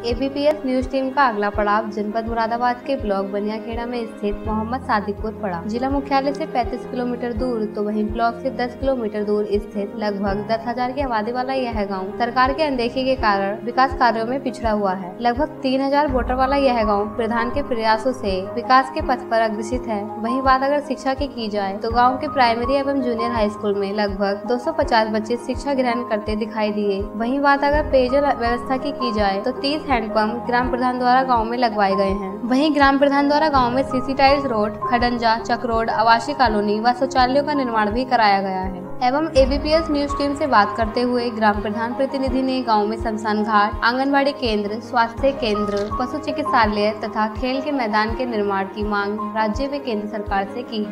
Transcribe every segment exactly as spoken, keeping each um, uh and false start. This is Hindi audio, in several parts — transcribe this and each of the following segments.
एबीपीएस न्यूज टीम का अगला पड़ाव जनपद मुरादाबाद के ब्लॉक बनियाखेड़ा में स्थित मोहम्मद सादिकपुर पड़ा। जिला मुख्यालय से पैंतीस किलोमीटर दूर तो वहीं ब्लॉक से दस किलोमीटर दूर स्थित लगभग दस हजार की आबादी वाला यह गांव सरकार के अनदेखी के कारण विकास कार्यों में पिछड़ा हुआ है। लगभग तीन हजार वोटर वाला यह गाँव प्रधान के प्रयासों से विकास के पथ पर अग्रसित है। वहीं बात अगर शिक्षा की की जाए तो गाँव के प्राइमरी एवं जूनियर हाई स्कूल में लगभग दो सौ पचास बच्चे शिक्षा ग्रहण करते दिखाई दिए। वहीं बात अगर पेयजल व्यवस्था की की जाए तो तीस हैंडपंप ग्राम प्रधान द्वारा गांव में लगवाए गए हैं। वहीं ग्राम प्रधान द्वारा गांव में सीसी टाइल्स रोड, खडंजा, चक रोड, आवासीय कॉलोनी व शौचालयों का निर्माण भी कराया गया है। एवं एबीपीएस न्यूज टीम से बात करते हुए ग्राम प्रधान प्रतिनिधि ने गांव में शमशान घाट, आंगनबाड़ी केंद्र, स्वास्थ्य केंद्र, पशु चिकित्सालय तथा खेल के मैदान के निर्माण की मांग राज्य व केंद्र सरकार से की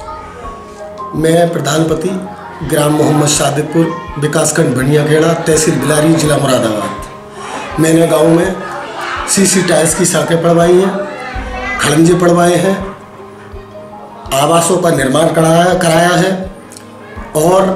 है। मैं प्रधानपति ग्राम मोहम्मद सादिकपुर, विकासखंड बनियाखेड़ा, तहसील बिलारी, जिला मुरादाबाद। मैंने गांव में सीसी टाइल्स की सड़कें पड़वाई हैं, खड़ंजे पड़वाए हैं, आवासों का निर्माण कराया कराया है और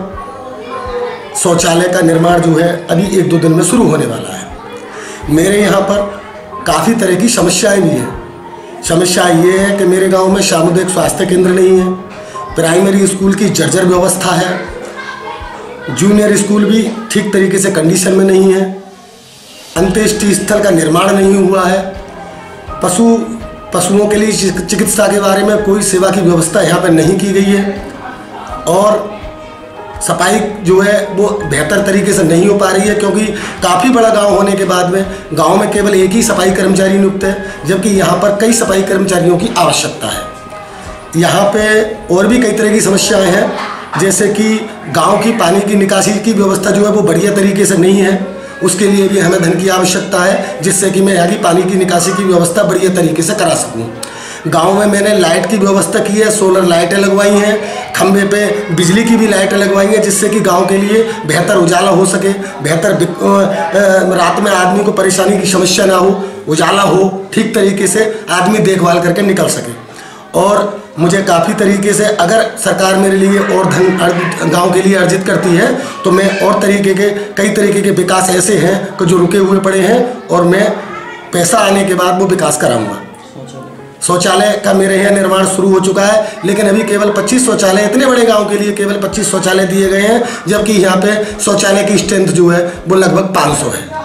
शौचालय का निर्माण जो है अभी एक दो दिन में शुरू होने वाला है। मेरे यहाँ पर काफ़ी तरह की समस्याएं भी हैं। समस्या ये है कि मेरे गांव में सामुदायिक स्वास्थ्य केंद्र नहीं है, प्राइमरी स्कूल की जर्जर व्यवस्था है, जूनियर स्कूल भी ठीक तरीके से कंडीशन में नहीं है, अंत्येष्टि स्थल का निर्माण नहीं हुआ है, पशु पशुओं के लिए चिकित्सा के बारे में कोई सेवा की व्यवस्था यहाँ पर नहीं की गई है और सफाई जो है वो बेहतर तरीके से नहीं हो पा रही है, क्योंकि काफ़ी बड़ा गांव होने के बाद में गांव में केवल एक ही सफाई कर्मचारी नियुक्त है, जबकि यहाँ पर कई सफाई कर्मचारियों की आवश्यकता है। यहाँ पे और भी कई तरह की समस्याएं हैं, जैसे कि गांव की पानी की निकासी की व्यवस्था जो है वो बढ़िया तरीके से नहीं है। उसके लिए भी हमें धन की आवश्यकता है, जिससे कि मैं यहाँ की पानी की निकासी की व्यवस्था बढ़िया तरीके से करा सकूँ। गांव में मैंने लाइट की व्यवस्था की है, सोलर लाइटें लगवाई हैं, खंबे पे बिजली की भी लाइटें लगवाई हैं, जिससे कि गांव के लिए बेहतर उजाला हो सके, बेहतर रात में आदमी को परेशानी की समस्या ना हो, उजाला हो, ठीक तरीके से आदमी देखभाल करके निकल सके। और मुझे काफ़ी तरीके से अगर सरकार मेरे लिए और धन गांव के लिए अर्जित करती है तो मैं और तरीके के कई तरीके के विकास ऐसे हैं कि जो रुके हुए पड़े हैं और मैं पैसा आने के बाद वो विकास कराऊंगा। शौचालय का मेरे यहाँ निर्माण शुरू हो चुका है, लेकिन अभी केवल पच्चीस शौचालय, इतने बड़े गांव के लिए केवल पच्चीस शौचालय दिए गए हैं, जबकि यहाँ पे शौचालय की स्ट्रेंथ जो है वो लगभग पाँच सौ है।